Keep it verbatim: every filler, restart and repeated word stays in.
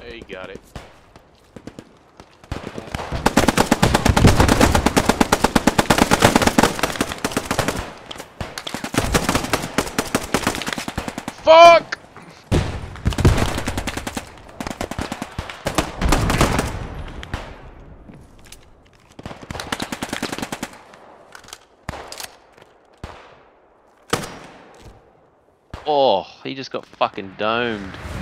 He got it. Fuck! Oh, he just got fucking domed.